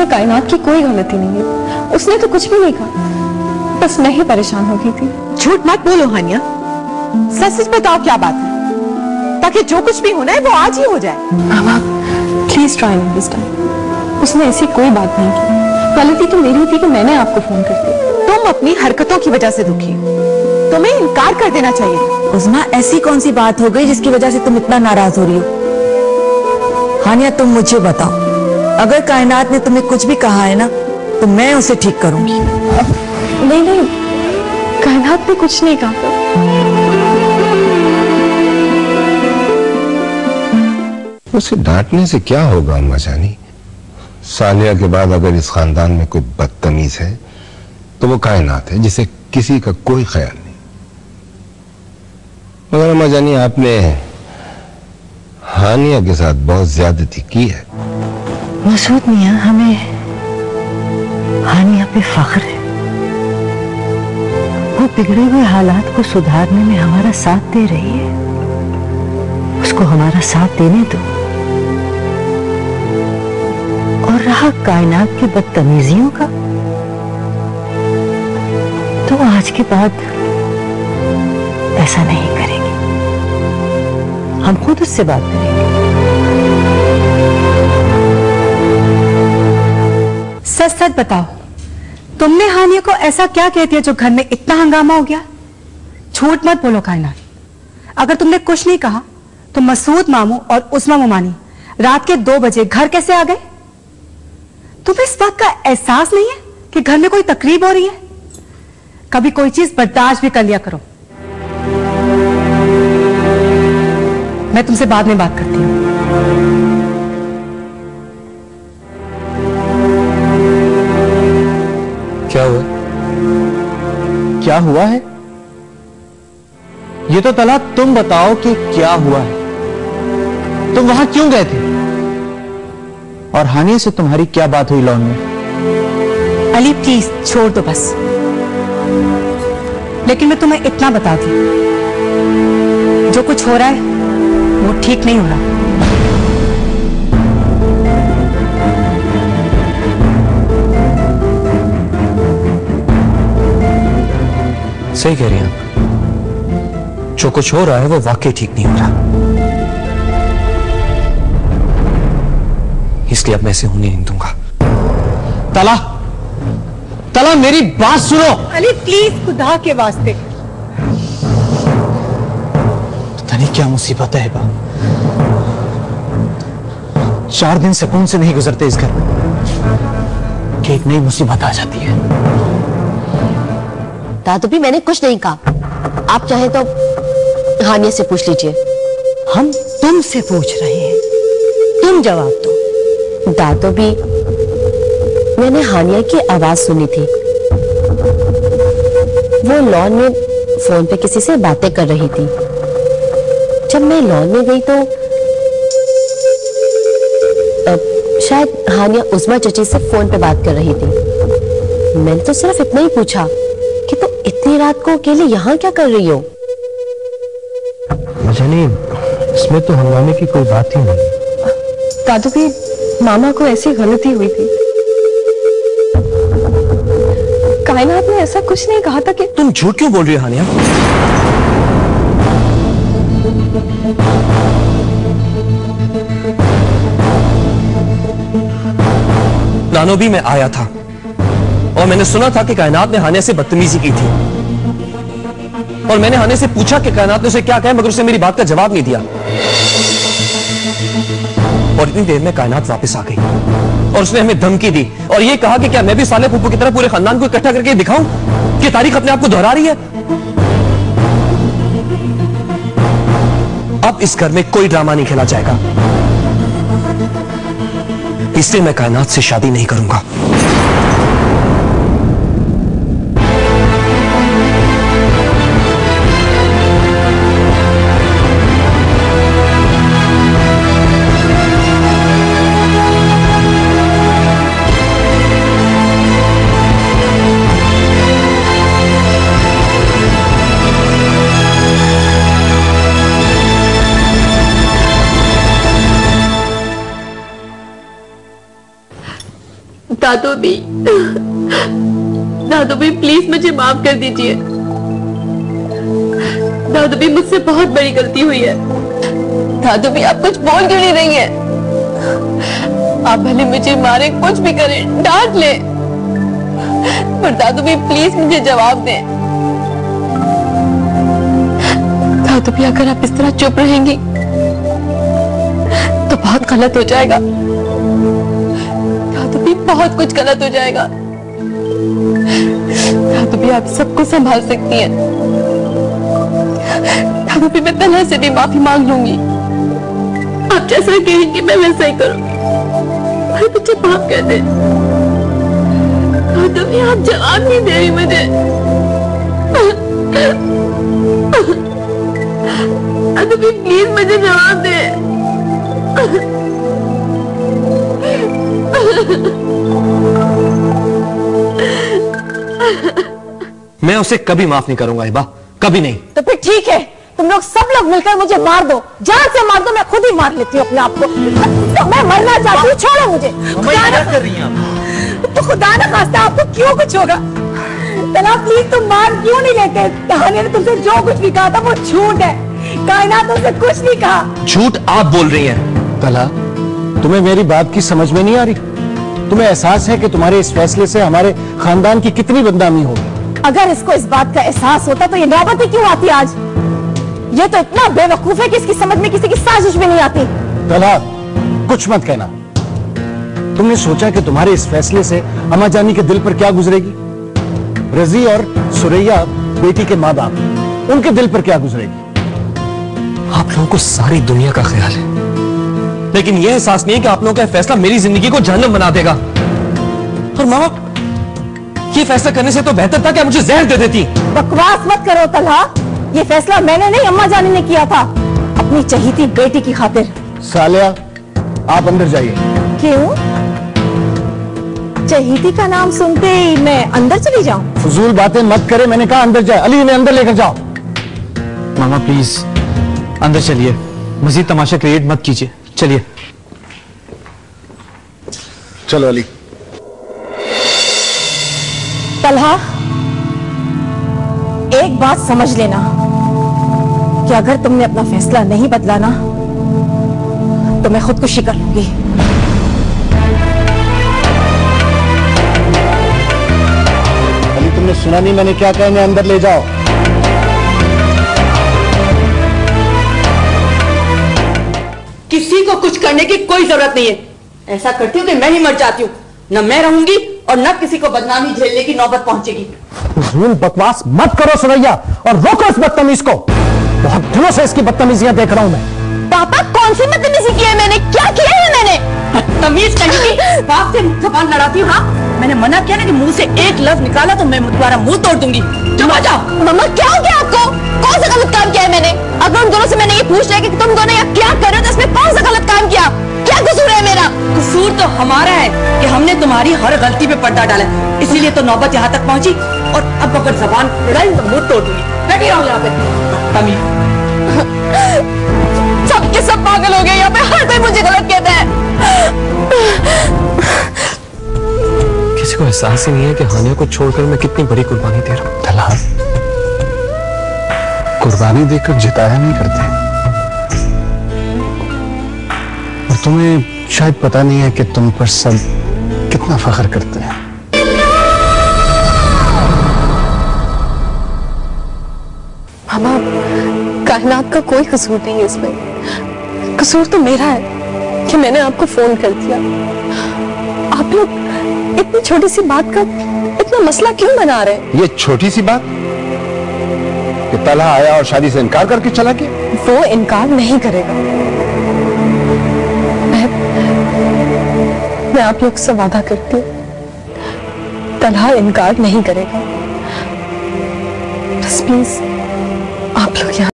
इसमें कायनात की कोई गलती नहीं है। उसने तो कुछ भी नहीं कहा, बस मैं ही परेशान हो गई थी। झूठ मत बोलो हानिया, सच सच बताओ क्या बात है, ताकि जो कुछ भी होना है वो आज ही हो जाए। मामा please try me this time. उसने ऐसी कोई बात नहीं की। गलती तो मेरी थी कि मैंने आपको फोन कर दिया। तुम अपनी हरकतों की वजह से दुखी हो, तुम्हें इनकार कर देना चाहिए। उस्मा, ऐसी कौन सी बात हो गई जिसकी वजह से तुम इतना नाराज हो रही हो? हानिया तुम मुझे बताओ, अगर कायनात ने तुम्हें कुछ भी कहा है ना तो मैं उसे ठीक करूंगी। नहीं नहीं, कायनात ने कुछ नहीं कहा। उसे डांटने से क्या होगा अम्मा जानी? सालिया के बाद अगर इस खानदान में कोई बदतमीज है तो वो कायनात है, जिसे किसी का कोई ख्याल नहीं। मगर अम्मा जानी, आपने हानिया के साथ बहुत ज्यादती की है। मसूद मियां, हमें हानिया पे फख्र है। वो बिगड़े हुए हालात को सुधारने में हमारा साथ दे रही है। उसको हमारा साथ देने दो। और रहा कायनात की बदतमीजियों का, तो आज के बाद ऐसा नहीं करेंगे। हम खुद उससे बात करेंगे। सच सच बताओ, तुमने हानिया को ऐसा क्या कह दिया जो घर में इतना हंगामा हो गया? झूठ मत बोलो कायनात। अगर तुमने कुछ नहीं कहा तो मसूद मामू और उस्मा मोमानी रात के 2 बजे घर कैसे आ गए? तुम्हें इस बात का एहसास नहीं है कि घर में कोई तकलीफ हो रही है? कभी कोई चीज बर्दाश्त भी कर लिया करो। मैं तुमसे बाद में बात करती हूं। क्या हुआ? क्या हुआ है? ये तो तला तुम बताओ कि क्या हुआ है। तुम वहां क्यों गए थे? और हानिया से तुम्हारी क्या बात हुई लॉन में? अली प्लीज छोड़ दो बस। लेकिन मैं तुम्हें इतना बता दूं, जो कुछ हो रहा है वो ठीक नहीं हो रहा। सही कह रही हैं आप। जो कुछ हो रहा है वो वाकई ठीक नहीं हो रहा, इसलिए अब मैं इसे होने नहीं दूंगा। तला, तला मेरी बात सुनो। अली प्लीज खुदा के वास्ते। पता नहीं क्या मुसीबत है बा। 4 दिन सुकून से नहीं गुजरते इस घर में कि एक नई मुसीबत आ जाती है। दादू भी मैंने कुछ नहीं कहा। आप चाहे तो हानिया से पूछ लीजिए। हम तुमसे पूछ रहे हैं, तुम जवाब दो। दादू भी, मैंने हानिया की आवाज सुनी थी। वो लॉन में फोन पे किसी से बातें कर रही थी। जब मैं लॉन में गई तो शायद हानिया उस्मा चची से फोन पे बात कर रही थी। मैंने तो सिर्फ इतना ही पूछा कि तुम इतनी रात को अकेले यहाँ क्या कर रही हो? जानी, इसमें तो हंगामे की कोई बात ही नहीं। दादू भी, मामा को ऐसी गलती हुई थी। कायनात ने ऐसा कुछ नहीं कहा था कि। तुम झूठ क्यों बोल रही हो हानिया? नानो भी मैं आया था और मैंने सुना था कि कायनात ने हानिया से बदतमीजी की थी, और मैंने हानिया से पूछा कि कायनात ने उसे क्या कहा, मगर उसने मेरी बात का जवाब नहीं दिया। और इतनी देर में कायनात वापस आ गई और उसने हमें धमकी दी और ये कहा कि क्या मैं भी साले फूफू की तरह पूरे खानदान को इकट्ठा करके दिखाऊं कि तारीख अपने आप को दोहरा रही है। अब इस घर में कोई ड्रामा नहीं खेला जाएगा, इसलिए मैं कायनात से शादी नहीं करूंगा। दादू भी प्लीज मुझे माफ कर दीजिए। दादू भी मुझसे बहुत बड़ी गलती हुई है। दादू भी आप कुछ बोल क्यों नहीं रही हैं? आप भले मुझे मारे, कुछ भी करें, डांट ले, पर दादू भी प्लीज मुझे जवाब दें। दादू भी अगर आप इस तरह चुप रहेंगी तो बहुत गलत हो जाएगा। दादू भी बहुत कुछ गलत हो जाएगा। दादू भी आप सबको संभाल सकती हैं। दादू भी मैं तन्हा से भी माफी मांग लूंगी। आप जैसा कहेंगे मैं वैसा ही करूंगी। मुझे माफ कर दे। दादू भी आप जवाब नहीं दे रही मुझे। दादू भी प्लीज मुझे जवाब दे। मैं उसे कभी माफ नहीं करूंगा हिबा, कभी नहीं। तो फिर ठीक है, तुम लोग सब लोग मिलकर मुझे मार दो, जान से मार दो, मैं खुद ही मार लेती हूँ अपने आप को। तो मैं मरना चाहती हूँ, छोड़ो मुझे। क्या कर रही हैं आप? तो खुदा न खास्ता आपको क्यों कुछ होगा। तला प्लीज तुम मार क्यों नहीं लेते? कहानी ने तुमसे जो कुछ भी कहा था वो झूठ है। कायनात तुमसे कुछ नहीं कहा। झूठ आप बोल रही हैं। तला, तुम्हें मेरी बात की समझ में नहीं आ रही? तुम्हें एहसास है कि तुम्हारे इस फैसले से हमारे खानदान की कितनी बदनामी होगी? अगर इसको इस बात का एहसास होता तो ये नौबत ही क्यों आती आज? ये तो इतना बेवकूफ है कि इसकी समझ में किसी की साजिश भी नहीं आती। तला, कुछ मत कहना। तुमने सोचा कि तुम्हारे इस फैसले से अम्मा जानी के दिल पर क्या गुजरेगी? रजी और सुरैया बेटी के माँ बाप, उनके दिल पर क्या गुजरेगी? आप लोगों को सारी दुनिया का ख्याल है, लेकिन यह एहसास नहीं है कि आप लोगों का फैसला मेरी जिंदगी को जहन्नम बना देगा। और मामा, ये फैसला करने से तो बेहतर था कि आप मुझे जहर दे देती। बकवास मत करो तलहा, ये फैसला मैंने नहीं अम्मा जानी ने किया था, अपनी चहीती बेटी की खातिर। सालिया, आप अंदर जाइए। क्यों? चहीती का नाम सुनते ही मैं अंदर चली जाऊं? फजूल बातें मत करे, मैंने कहा अंदर जाए। अली, इन्हें अंदर लेकर जाओ। मामा प्लीज अंदर चलिए, मजीद तमाशा क्रिएट मत कीजिए, चलिए। चलो अली। तलहा, एक बात समझ लेना कि अगर तुमने अपना फैसला नहीं बदला ना तो मैं खुदकुशी कर लूंगी। अली, तुमने सुना नहीं मैंने क्या कहा? इन्हें अंदर ले जाओ। किसी को कुछ करने की कोई जरूरत नहीं है। ऐसा करती हूँ कि मैं ही मर जाती हूँ, न मैं रहूंगी और न किसी को बदनामी झेलने की नौबत पहुंचेगी। फजूल बकवास मत करो सुरैया, और रोको इस बदतमीज को। बहुत दिनों से इसकी बदतमीजियां देख रहा हूं मैं। पापा, कौन सी बदतमीजी की है मैंने? क्या किया है मैंने? तमीज कहीं की बाप से जबान लड़ाती हूँ। हाँ, मैंने मना किया ना कि मुंह से एक लफ्ज निकाला तो मैं तुम्हारा मुंह तोड़ दूंगी। चुप हो जाओ। मम्मा, क्या हो गया आपको? कौन सा गलत काम किया है मैंने? अगर उन दोनों से मैंने ये पूछ लिया कि तुम दोनों यहाँ क्या कर रहे हो तो इसमें कौन सा गलत काम किया? क्या कसूर है मेरा? कसूर तो हमारा है कि हमने तुम्हारी हर गलती पे पर्दा डाला, इसीलिए तो नौबत यहाँ तक पहुंची। और अब अगर जबान लड़ाई तो मुंह तोड़ दूंगी। बैठी रहो यहाँ पे। तमीज। सबके सब पागल हो गए यहाँ पे, हर कोई मुझे गलत कहता है। किसी को एहसास ही नहीं है कि हानिया को छोड़कर मैं कितनी बड़ी कुर्बानी दे रहा हूं। तला, कुर्बानी देकर जिताया नहीं करते, और तुम्हें शायद पता नहीं है कि तुम पर सब कितना फख्र करते हैं। मामा, कायनात का कोई कसूर नहीं है इसमें। कसूर तो मेरा है कि मैंने आपको फोन कर दिया। आप लोग इतनी छोटी सी बात का इतना मसला क्यों बना रहे हैं? ये छोटी सी बात कि तलहा आया और शादी से इनकार करके चला गया? वो इनकार नहीं करेगा। मैं आप लोग से वादा करती हूँ, तलहा इनकार नहीं करेगा। बस प्लीज